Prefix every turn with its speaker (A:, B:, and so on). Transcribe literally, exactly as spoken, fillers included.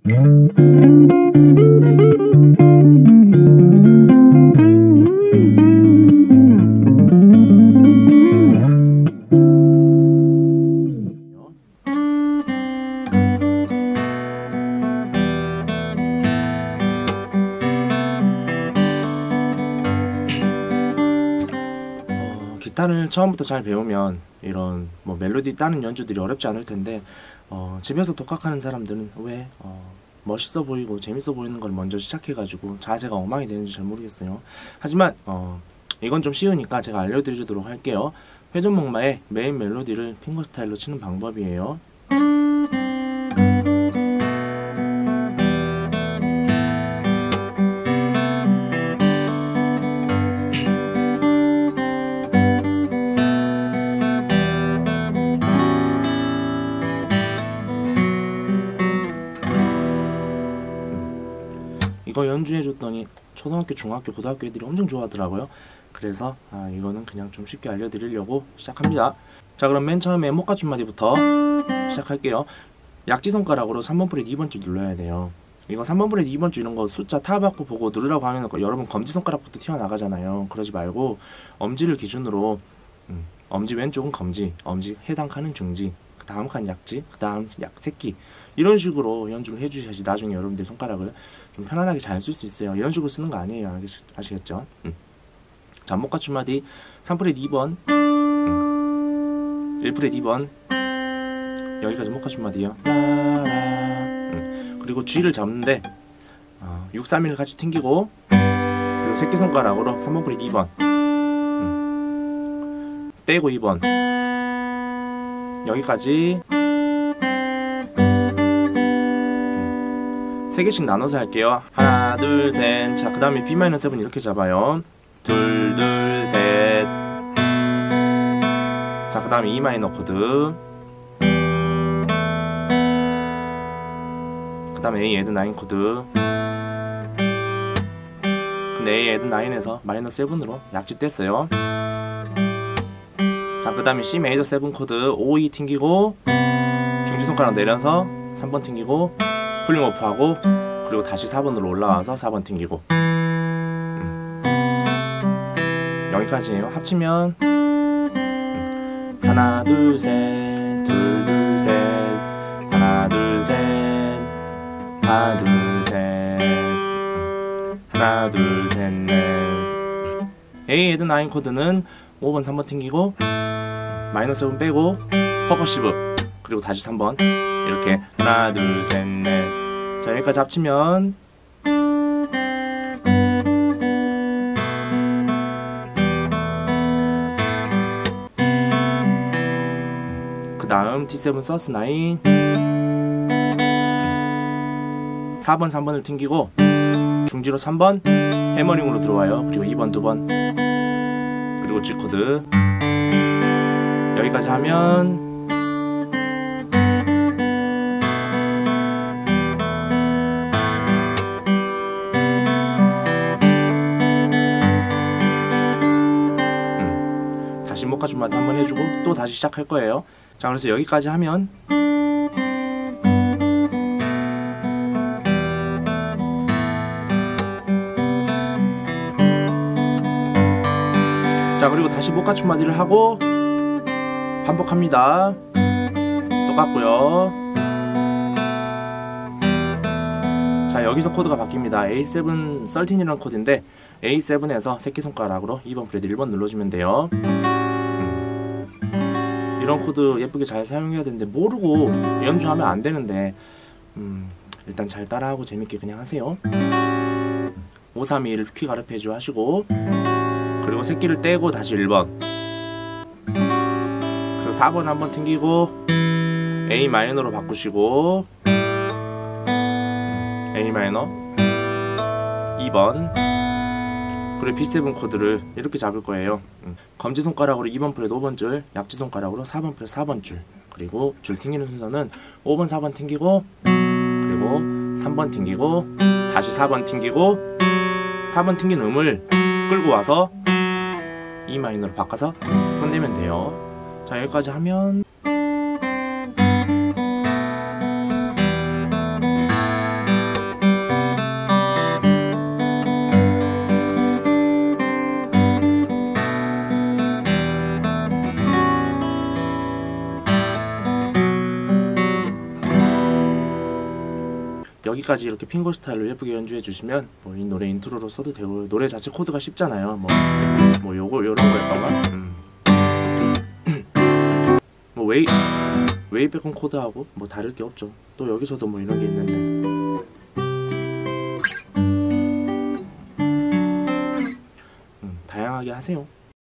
A: 기타를 처음부터 잘 배우면 이런 뭐 멜로디 따는 연주들이 어렵지 않을 텐데 어, 집에서 독학하는 사람들은 왜 어, 멋있어 보이고 재밌어 보이는 걸 먼저 시작해가지고 자세가 엉망이 되는지 잘 모르겠어요. 하지만 어, 이건 좀 쉬우니까 제가 알려드리도록 할게요. 회전목마의 메인 멜로디를 핑거스타일로 치는 방법이에요. 이거 연주해줬더니 초등학교, 중학교, 고등학교 애들이 엄청 좋아하더라고요. 그래서 아, 이거는 그냥 좀 쉽게 알려드리려고 시작합니다. 자, 그럼 맨 처음에 목가춤마디부터 시작할게요. 약지손가락으로 삼 번 프렛 이 번 줄 눌러야 돼요. 이거 삼 번 프렛 이 번 줄 이런 거 숫자 타받고 보고 누르라고 하면 여러분 검지손가락부터 튀어나가잖아요. 그러지 말고 엄지를 기준으로 음, 엄지 왼쪽은 검지, 엄지 해당 칸은 중지, 그 다음 칸 약지, 그 다음 약 새끼, 이런 식으로 연주를 해주셔야지 나중에 여러분들 손가락을 좀 편안하게 잘 쓸 수 있어요. 이런 식으로 쓰는 거 아니에요. 아시, 아시겠죠? 음. 자, 목가춤마디 삼 프렛 이 번, 음. 일 프렛 이 번, 여기까지 목가춤마디요. 음. 그리고 G를 잡는데 어, 육, 삼, 일 같이 튕기고, 그리고 새끼손가락으로 삼 번 프렛 이 번, 음. 떼고 이 번, 여기까지 세 개씩 나눠서 할게요. 하나, 둘, 셋. 자, 그 다음에 비 마이너 칠 이렇게 잡아요. 둘, 둘, 셋. 자, 그 다음에 이 마이너 코드. 그 다음에 A 애드 나인 코드. 근데 A 애드 나인에서 마이너 칠으로 약지 뗐어요. 자, 그 다음에 C 메이저 칠 코드. 오, 이 튕기고, 중지손가락 내려서 삼 번 튕기고, 풀링 오프하고, 그리고 다시 사 번으로 올라와서 사 번 튕기고, 음. 여기까지예요. 합치면 음. 하나 둘 셋, 둘 둘 셋, 하나 둘 셋, 하나 둘 셋, 음. 하나 둘 셋 넷. A 애드 나인 코드는 오 번 삼 번 튕기고, 마이너 칠 빼고 퍼커시브, 그리고 다시 삼 번 이렇게 하나 둘 셋 넷. 자, 여기까지 합치면 그 다음 디 세븐 서스 나인, 사 번 삼 번을 튕기고 중지로 삼 번 해머링으로 들어와요. 그리고 이 번 두 번, 그리고 G 코드. 여기까지 하면 목가춤마디 한번 해주고 또 다시 시작할 거예요. 자, 그래서 여기까지 하면 자, 그리고 다시 목가춤마디를 하고 반복합니다. 똑같고요. 자, 여기서 코드가 바뀝니다. 에이 세븐 십삼이라는 코드인데 에이 세븐에서 새끼손가락으로 이 번 프렛 일 번 눌러주면 돼요. 이런 코드 예쁘게 잘 사용해야 되는데 모르고 연주하면 안 되는데 음, 일단 잘 따라하고 재밌게 그냥 하세요. 오, 삼, 이, 일 퀵 아르페지오 하시고, 그리고 새끼를 떼고 다시 일 번, 그리고 사 번 한번 튕기고 A 마이너로 바꾸시고, A 마이너 이 번, 그리고 비 세븐 코드를 이렇게 잡을 거예요. 음. 검지손가락으로 이 번 프렛 오 번 줄, 약지손가락으로 사 번 프렛 사 번 줄, 그리고 줄 튕기는 순서는 오 번 사 번 튕기고, 그리고 삼 번 튕기고, 다시 사 번 튕기고, 사 번 튕긴 음을 끌고 와서 E 마이너로 바꿔서 끝내면 돼요. 자, 여기까지 하면 여기까지 이렇게 핑거 스타일로 예쁘게 연주해 주시면 뭐 이 노래 인트로로 써도 되고, 노래 자체 코드가 쉽잖아요. 뭐, 뭐 요거 요런 거였던가. 음. 뭐 웨이 웨이백은 코드하고 뭐 다를 게 없죠. 또 여기서도 뭐 이런 게 있는데. 음, 다양하게 하세요.